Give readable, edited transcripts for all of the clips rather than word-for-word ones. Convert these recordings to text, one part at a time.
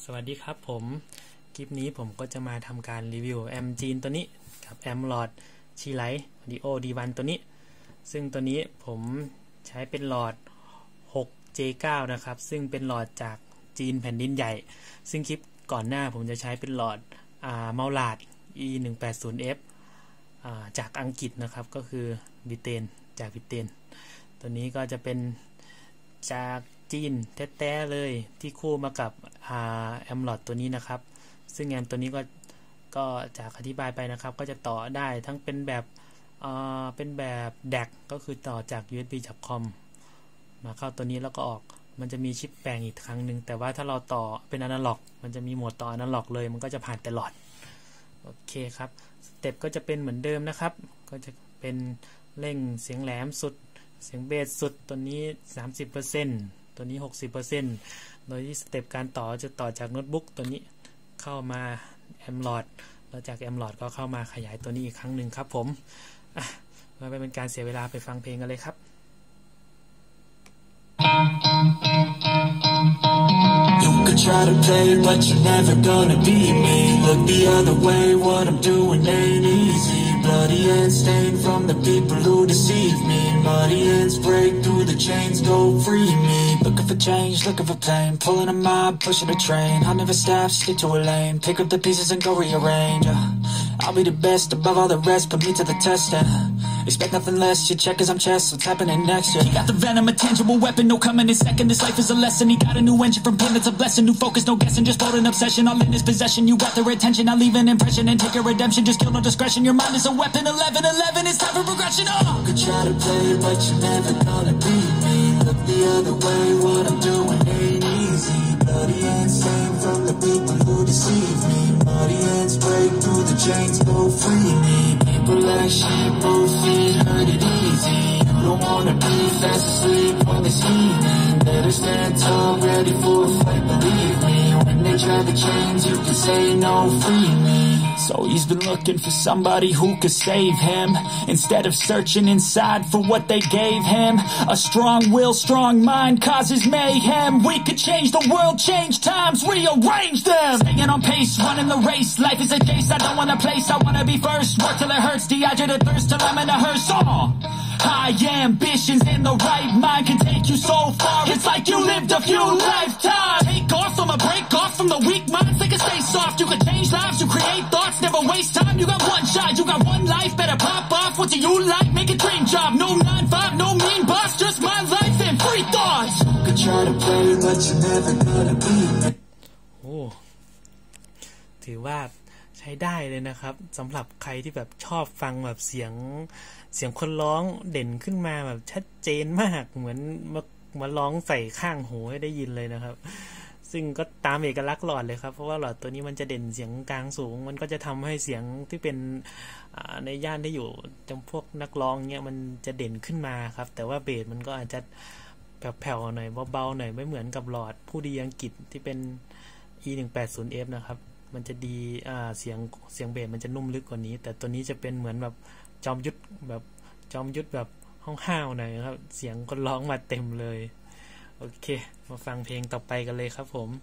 สวัสดีครับผมคลิปนี้ผมก็จะมาทำการรีวิวแอมจีนตัวนี้กับแอมหลอดชีไลท์ดีโอดี1ตัวนี้ซึ่งตัวนี้ผมใช้เป็นหลอด 6J9 นะครับซึ่งเป็นหลอดจากจีนแผ่นดินใหญ่ซึ่งคลิปก่อนหน้าผมจะใช้เป็นหลอดเมาลาด E180F จากอังกฤษนะครับก็คือบิเตนจากบิเตนตัวนี้ก็จะเป็นจากจีนแท้ๆเลยที่คู่มากับแอมหลอดตัวนี้นะครับซึ่งแอมตัวนี้ก็จากอธิบายไปนะครับก็จะต่อได้ทั้งเป็นแบบDAC ก็คือต่อจาก USB จากคอมมาเข้าตัวนี้แล้วก็ออกมันจะมีชิปแปลงอีกครั้งหนึ่งแต่ว่าถ้าเราต่อเป็นอนาล็อกมันจะมีโหมดต่ออนาล็อกเลยมันก็จะผ่านแต่หลอดโอเคครับสเต็ปก็จะเป็นเหมือนเดิมนะครับก็จะเป็นเร่งเสียงแหลมสุดเสียงเบสสุดตัวนี้ 30% ตัวนี้ 60% โดยที่สเต็ปการต่อจะต่อจากโน้ตบุ๊กตัวนี้เข้ามาแอมหลอดแล้วจากแอมหลอดก็เข้ามาขยายตัวนี้อีกครั้งหนึ่งครับผมมาเป็นการเสียเวลาไปฟังเพลงกันเลยครับ You could try to play but you're never gonna beat me. Look the other way, what I'm doing ain't easy. Bloody hands stained from the people who deceive me. Muddy hands break through the chains, go free me. Looking for change, looking for pain. Pulling a mob, pushing a train. I'll never stop, stick to a lane. Pick up the pieces and go rearrange. I'll be the best above all the rest, put me to the test and expect nothing less. Your check is on chest, what's happening next? Yeah. He got the venom, a tangible weapon, no coming in second. This life is a lesson. He got a new engine from pain, it's a blessing. New focus, no guessing, just hold an obsession. All in his possession, you got their attention. I'll leave an impression and take your redemption. Just kill no discretion. Your mind is a weapon. 11-11, it's time for progression. You could try to play, but you're never gonna beat me. Look the other way, what I'm doing ain't easy. Bloody hands stained from the people who deceive me. Muddy hands break through the chains, go free me. People like sheep, move feet, hurt it easy. You don't wanna be fast asleep when they're scheming. Better stand tall, ready for a fight, believe me. When they try the chains, you can say no, free me. So he's been looking for somebody who could save him, instead of searching inside for what they gave him. A strong will, strong mind causes mayhem. We could change the world, change times, rearrange them. Staying on pace, running the race. Life is a chase, I don't want a place, I wanna be first. Work till it hurts, dehydrated thirst till I'm in a hearse. High ambitions in the right mind can take you so far. It's like you lived a few lifetimes. Take off, I'ma break off from the weak minds. They can stay soft, you can change lives, you create thoughts, never waste time. You got one shot, you got one life, better pop off. What do you like? Make a dream job. No 9-5, no mean boss, just my life and free thoughts. You could try to play, but you're never gonna beat me. โอ้ถือว่าใช้ได้เลยนะครับสำหรับใครที่แบบชอบฟังแบบเสียงคนร้องเด่นขึ้นมาแบบชัดเจนมากเหมือนมาร้องใส่ข้างหูให้ได้ยินเลยนะครับซึ่งก็ตามเอกลักษณ์หลอดเลยครับเพราะว่าหลอดตัวนี้มันจะเด่นเสียงกลางสูงมันก็จะทำให้เสียงที่เป็นในย่านที่อยู่จำพวกนักร้องเนี้ยมันจะเด่นขึ้นมาครับแต่ว่าเบสมันก็อาจจะแผ่วๆหน่อยเบาๆหน่อยไม่เหมือนกับหลอดผู้ดีอังกฤษที่เป็น E180F นะครับมันจะดีเสียงเบสมันจะนุ่มลึกกว่านี้แต่ตัวนี้จะเป็นเหมือนแบบจอมยุทธแบบห้าวๆหน่อยครับเสียงคนร้องมาเต็มเลยโอเคมาฟังเพลงต่อไปกันเลยครับผม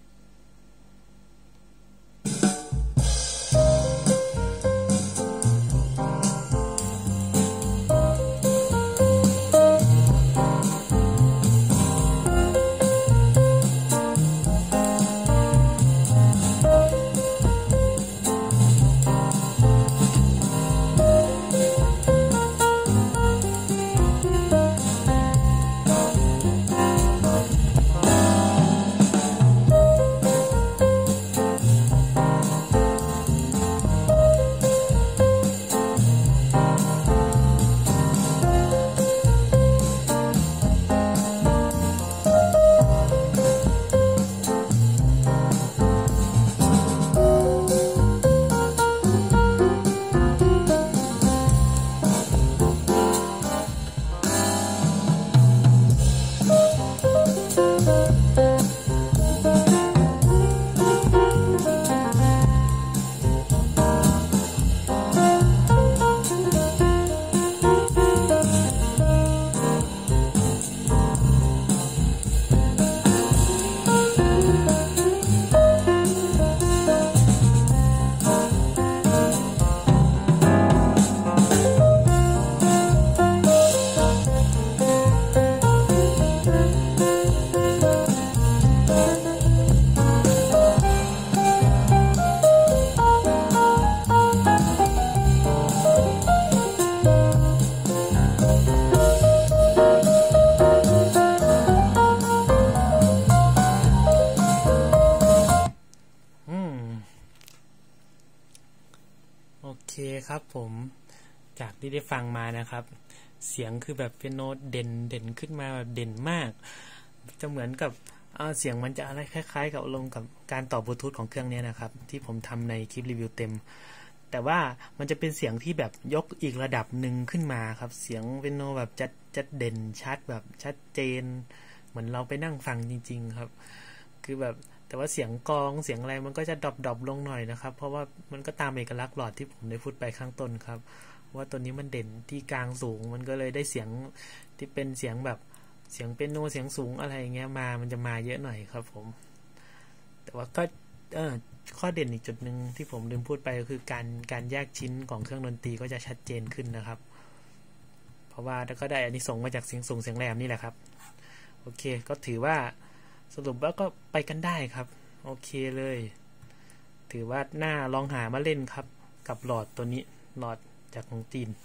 ครับผมจากที่ได้ฟังมานะครับเสียงคือแบบเป็นโน้ตเด่นขึ้นมาแบบเด่นมากจะเหมือนกับเสียงมันจะอะไรคล้ายๆกับลงกับการต่อบลูทูธของเครื่องนี้นะครับที่ผมทำในคลิปรีวิวเต็มแต่ว่ามันจะเป็นเสียงที่แบบยกอีกระดับหนึ่งขึ้นมาครับเสียงเป็นโนแบบจัดเด่นชัดแบบชัดเจนเหมือนเราไปนั่งฟังจริงๆครับคือแบบแต่ว่าเสียงกลองเสียงอะไรมันก็จะดรอปลงหน่อยนะครับเพราะว่ามันก็ตามเอกลักษณ์หลอดที่ผมได้พูดไปข้างต้นครับว่าตัวนี้มันเด่นที่กลางสูงมันก็เลยได้เสียงที่เป็นเสียงแบบเสียงเปียโนเสียงสูงอะไรอย่างเงี้ยมันจะมาเยอะหน่อยครับผมแต่ว่าก็ข้อเด่นอีกจุดหนึ่งที่ผมลืมพูดไปก็คือการแยกชิ้นของเครื่องดนตรีก็จะชัดเจนขึ้นนะครับเพราะว่าก็ได้อานิสงส์มาจากเสียงสูงเสียงแหลมนี่แหละครับโอเคก็ถือว่าสรุปว่าก็ไปกันได้ครับโอเคเลยถือว่าน่าลองหามาเล่นครับกับหลอดตัวนี้หลอดจากของจีน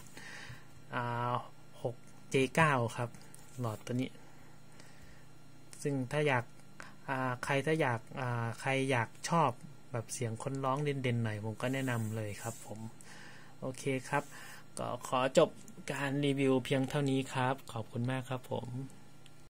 6J9 ครับหลอดตัวนี้ซึ่งถ้าอยากใครอยากชอบแบบเสียงคนร้องเด่นๆหน่อยผมก็แนะนำเลยครับผมโอเคครับก็ขอจบการรีวิวเพียงเท่านี้ครับขอบคุณมากครับผม